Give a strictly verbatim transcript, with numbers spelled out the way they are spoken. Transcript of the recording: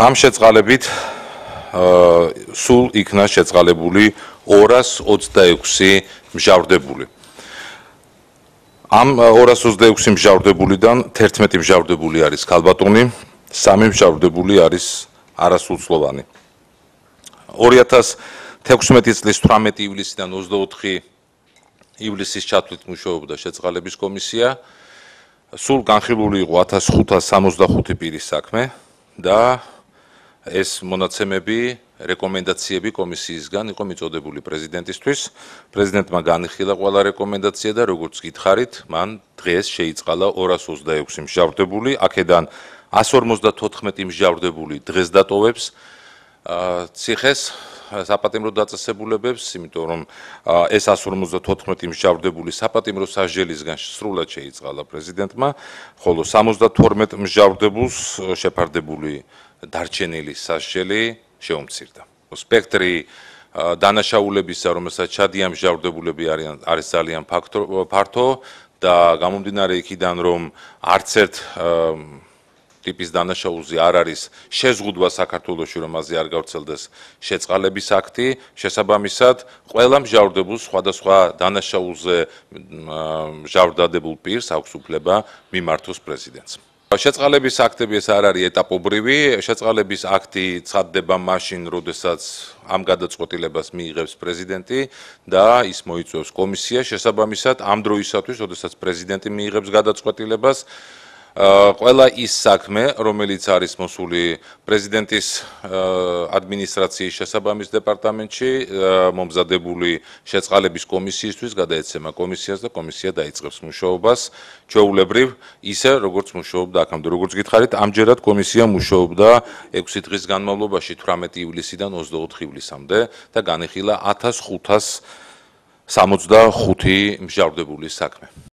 ამ შეწყალებით სულ იქნა შეწყალებული ორას ოცდაექვსი მჟავრდებული. ამ ორას ოცდაექვსი მჟავრდებულიდან თერთმეტი მჟავრდებული არის ქალბატონი, სამი მჟავრდებული არის არასრულწლოვანი. ორი ათას თექვსმეტი წლის თვრამეტი ივლისიდან ოცდაოთხი ივლისის ჩათვლით მუშაობდა შეწყალების კომისია. სულ განხილული იყო ათას ხუთას სამოცდახუთი პირის საქმე და ეს მონაცემები, რეკომენდაციები კომისიისგან იყო მიწოდებული პრეზიდენტისთვის. პრეზიდენტმა განიხილა ყველა რეკომენდაცია და როგორც გითხარით, მან დღეს შეიწყალა ორას ოცდაექვსი მჟავრდებული, აქედან ასი ორმოცდათოთხმეტი მჟავრდებული დღეს დატოვებს ციხეს საპატიმრო დაწესებულებებს, იმიტომ რომ ეს ასი ორმოცდათოთხმეტი მჟავრდებული საპატიმრო სასჯელისგან სრულად შეიწყალა პრეზიდენტმა, ხოლო სამოცდათორმეტ მჟავრდებულს შეფარდებული დარჩენილი სასჯელი შეუმცირდა. სპექტრი დანაშაულებისა, რომელსაც ჩადიან მჟავრდებულები არის ძალიან ფართო და გამომდინარე იქიდან, რომ არც ერთ ტიპის დანაშაულზე არ არის შეზღუდვა საქართველოში, რომ მასზე არ გავრცელდეს შეწყალების აქტი, შესაბამისად, ყველა მჟავრდებულს სხვადასხვა დანაშაულზე მჟავრდადებულ პირს აქვს უფლება მიმართოს პრეზიდენტს. შეწყალების აქტები ეს არ არის ეტაპობრივი, შეწყალების აქტი ცხადდება მაშინ, როდესაც ამ გადაწყვეტილებას მიიღებს პრეზიდენტი და ის მოიწვევს კომისიას, შესაბამისად, ამ დროისათვის, როდესაც პრეზიდენტი მიიღებს გადაწყვეტილებას, ყველა ის საქმე, რომელიც არის მოსული პრეზიდენტის ადმინისტრაციის შესაბამის დეპარტამენტში, მომზადებული შეწყალების კომისიისთვის გადაეცემა კომისიას და კომისია დაიწყებს მუშაობას, ჩვეულებრივ, ისე როგორც მუშაობდა აქამდე. როგორც გითხარით, ამჯერად კომისია მუშაობდა ექვსი დღის განმავლობაში თვრამეტი ივლისიდან ოცდაოთხი ივლისამდე და განიხილა ათას ხუთას სამოცდახუთი მჟავრდებულის საქმე.